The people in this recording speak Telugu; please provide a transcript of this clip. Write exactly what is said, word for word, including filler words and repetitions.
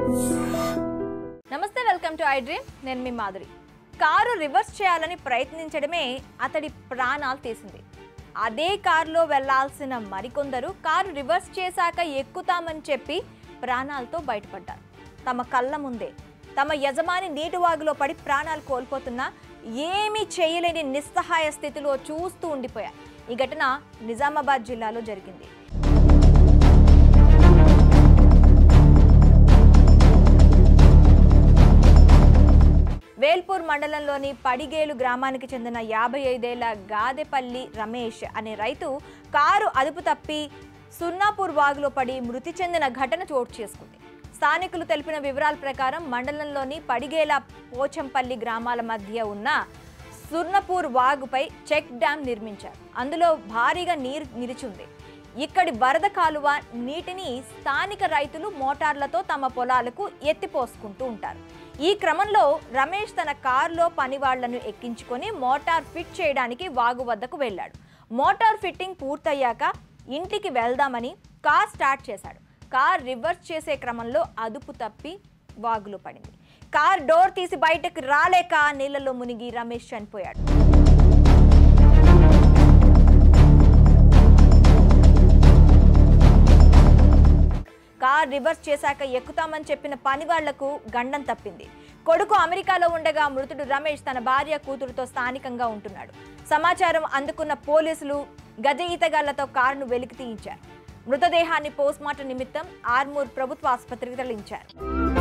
నమస్తే, వెల్కమ్ టు ఐ డ్రీమ్. నేను మీ మాధురి. కారు రివర్స్ చేయాలని ప్రయత్నించడమే అతడి ప్రాణాలు తీసింది. అదే కారులో వెళ్లాల్సిన మరికొందరు కారు రివర్స్ చేశాక ఎక్కుతామని చెప్పి ప్రాణాలతో బయటపడ్డారు. తమ కళ్ళ ముందే తమ యజమాని నీటి వాగులో పడి ప్రాణాలు కోల్పోతున్నా ఏమీ చేయలేని నిస్సహాయ స్థితిలో చూస్తూ ఉండిపోయారు. ఈ ఘటన నిజామాబాద్ జిల్లాలో జరిగింది. వేల్పూర్ మండలంలోని పడిగేలు గ్రామానికి చెందిన యాభై ఐదేళ్ల గాదెపల్లి రమేష్ అనే రైతు కారు అదుపు తప్పి సున్నాపూర్ వాగులో పడి మృతి చెందిన ఘటన చోటు చేసుకుంది. స్థానికులు తెలిపిన వివరాల ప్రకారం మండలంలోని పడిగేల పోచంపల్లి గ్రామాల మధ్య ఉన్న సుర్నపూర్ వాగుపై చెక్ డ్యాం నిర్మించారు. అందులో భారీగా నీరు నిలిచింది. ఇక్కడి వరద కాలువ నీటిని స్థానిక రైతులు మోటార్లతో తమ పొలాలకు ఎత్తిపోసుకుంటూ ఉంటారు. ఈ క్రమంలో రమేష్ తన కారులో పనివాళ్లను ఎక్కించుకొని మోటార్ ఫిట్ చేయడానికి వాగు వద్దకు వెళ్ళాడు. మోటార్ ఫిట్టింగ్ పూర్తయ్యాక ఇంటికి వెళ్దామని కార్ స్టార్ట్ చేశాడు. కార్ రివర్స్ చేసే క్రమంలో అదుపు తప్పి వాగులో పడింది. కార్ డోర్ తీసి బయటకు రాలేక నీళ్లలో మునిగి రమేష్ చనిపోయాడు. కార్ రివర్స్ చేశాక ఎక్కుతామని చెప్పిన పని వాళ్లకు గండం తప్పింది. కొడుకు అమెరికాలో ఉండగా మృతుడు రమేష్ తన భార్య కూతురుతో స్థానికంగా ఉంటున్నాడు. సమాచారం అందుకున్న పోలీసులు గజ ఈతగాళ్లతో కారును వెలికి తీయించారు. మృతదేహాన్ని పోస్ట్మార్టం నిమిత్తం ఆర్మూర్ ప్రభుత్వ ఆసుపత్రికి తరలించారు.